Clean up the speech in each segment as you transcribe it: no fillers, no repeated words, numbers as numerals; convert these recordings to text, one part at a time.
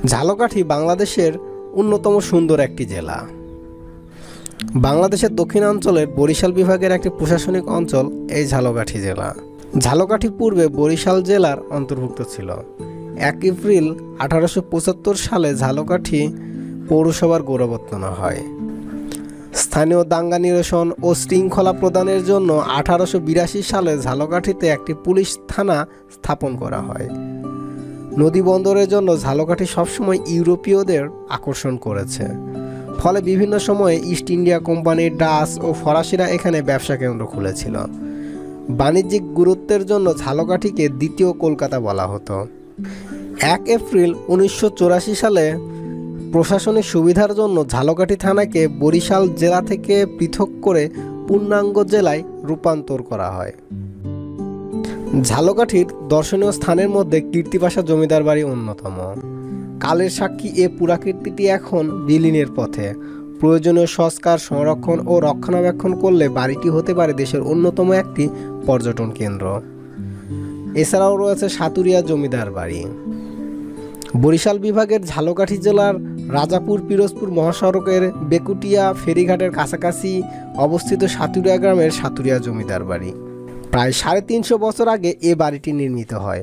ঝালকাঠি বাংলাদেশের অন্যতম সুন্দর একটি জেলা। বাংলাদেশের দক্ষিণাঞ্চলের বরিশাল বিভাগের একটি প্রশাসনিক অঞ্চল এই ঝালকাঠি জেলা। ঝালকাঠি পূর্বে বরিশাল জেলার অন্তর্ভুক্ত ছিল। 1 এপ্রিল 1875 সালে ঝালকাঠি পৌরসভার গৌরবোত্তোলন হয়। স্থানীয় দাঙ্গা নিরসন ও শৃঙ্খলা প্রদানের জন্য 1882 সালে ঝালকাঠিতে একটি পুলিশ থানা স্থাপন করা হয়। নদী বন্দরের জন্য ঝালকাঠি সবসময় ইউরোপীয়দের আকর্ষণ করেছে, ফলে বিভিন্ন সময়ে ইস্ট ইন্ডিয়া কোম্পানি, ডাচ ও ফরাসিরা এখানে ব্যবসা কেন্দ্র খুলেছিল। বাণিজ্যিক গুরুত্বের জন্য ঝালকাঠিকে দ্বিতীয় কলকাতা বলা হতো। 1 এপ্রিল 1984 সালে প্রশাসনিক সুবিধার জন্য ঝালকাঠি থানাকে বরিশাল জেলা থেকে পৃথক করে পূর্ণাঙ্গ জেলায় রূপান্তর করা হয়। ঝালকাঠির দর্শনীয় স্থানের মধ্যে কীর্তিপাশা জমিদার বাড়ি অন্যতম। কালের সাক্ষী এ পুরাকীর্তিটি এখন বিলীনের পথে। প্রয়োজনীয় সংস্কার, সংরক্ষণ ও রক্ষণাবেক্ষণ করলে বাড়িটি হতে পারে দেশের অন্যতম একটি পর্যটন কেন্দ্র। এছাড়াও রয়েছে সাতুরিয়া জমিদার বাড়ি। বরিশাল বিভাগের ঝালকাঠি জেলার রাজাপুর পিরোজপুর মহাসড়কের বেকুটিয়া ফেরিঘাটের কাছাকাছি অবস্থিত সাতুরিয়া গ্রামের সাতুরিয়া জমিদার বাড়ি। প্রায় 350 বছর আগে এ বাড়িটি নির্মিত হয়।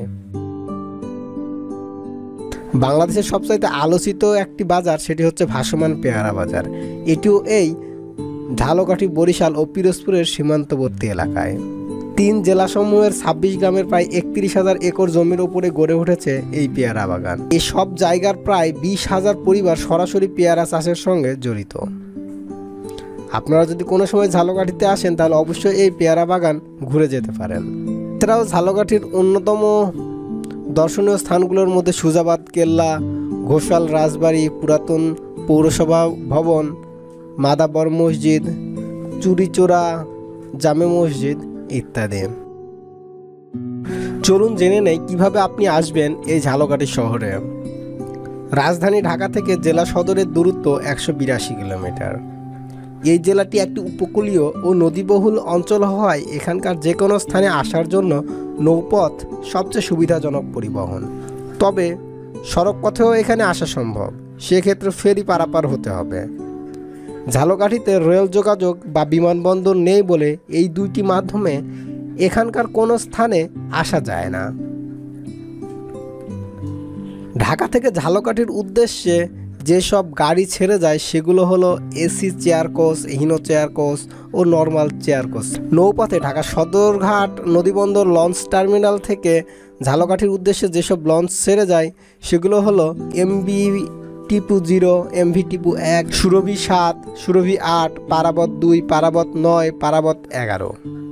বাংলাদেশের সবচাইতে আলোচিত একটি বাজার, সেটি হচ্ছে ভাসমান পেয়ারা বাজার। এটিও এই ঝালকাঠি, বরিশাল ও পিরোজপুরের সীমান্তবর্তী এলাকায়। 3 জেলাসমূহের 26 গ্রামের প্রায় 31,000 একর জমির উপরে গড়ে উঠেছে এই পেয়ারা বাগান। এই সব জায়গার প্রায় 20,000 পরিবার সরাসরি পেয়ারা চাষের সঙ্গে জড়িত। আপনারা যদি কোনো সময় ঝালকাঠিতে আসেন তাহলে অবশ্যই এই পেয়ারা বাগান ঘুরে যেতে পারেন। এছাড়াও ঝালকাঠির অন্যতম দর্শনীয় স্থানগুলোর মধ্যে সুজাবাদ কেল্লা, ঘোষাল রাজবাড়ি, পুরাতন পৌরসভা ভবন, মাদাবর মসজিদ, চুরিচোরা জামে মসজিদ ইত্যাদি। চলুন জেনে নেই কিভাবে আপনি আসবেন এই ঝালকাঠি শহরে। রাজধানী ঢাকা থেকে জেলা সদরের দূরত্ব 182 কিলোমিটার। এই জেলাটি একটি উপকূলীয় ও নদীবহুল অঞ্চল হওয়ায় এখানকার যে কোনো স্থানে আসার জন্য নৌপথ সবচেয়ে সুবিধাজনক পরিবহন। তবে সড়ক পথেও এখানে আসা সম্ভব, সেক্ষেত্রে ফেরি পারাপার হতে হবে। ঝালকাঠিতে রেল যোগাযোগ বা বিমানবন্দর নেই বলে এই দুইটি মাধ্যমে এখানকার কোনো স্থানে আসা যায় না। ঢাকা থেকে ঝালকাঠির উদ্দেশ্যে যেসব গাড়ি ছেড়ে যায় সেগুলো হলো AC chair coach, Hino chair coach ও নর্মাল চেয়ার কোচ। নৌপথে ঢাকা সদরঘাট নদীবন্দর লঞ্চ টার্মিনাল থেকে ঝালকাঠির উদ্দেশ্যে যেসব লঞ্চ ছেড়ে যায় সেগুলো হলো MV টিপু 0, MV টিপু 1, সুরভি 7, সুরভি 8, পারাবত 2, পারাবত 9, পারাবত 11।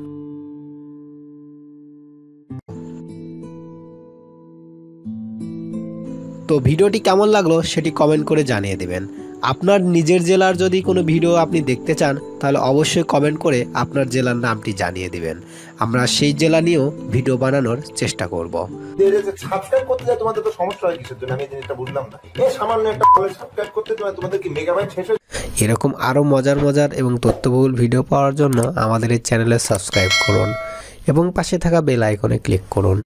তো ভিডিওটি কেমন লাগলো সেটি কমেন্ট করে জানিয়ে দেবেন। আপনার নিজের জেলার যদি কোনো ভিডিও আপনি দেখতে চান তাহলে অবশ্যই কমেন্ট করে আপনার জেলার নামটি জানিয়ে দিবেন। আমরা সেই জেলা নিয়েও ভিডিও বানানোর চেষ্টা করব। সাবস্ক্রাইব করতে যায় তোমাদের তো সমস্যা হয় কিসের জন্য আমি জিনিসটা বুঝলাম না। এই সামান্য একটা সাবস্ক্রাইব করতে তোমাদের কি মেগাবাইট শেষ হয়ে? এরকম আরও মজার এবং তথ্যবহুল ভিডিও পাওয়ার জন্য আমাদের এই চ্যানেলে সাবস্ক্রাইব করুন এবং পাশে থাকা বেল আইকনে ক্লিক করুন।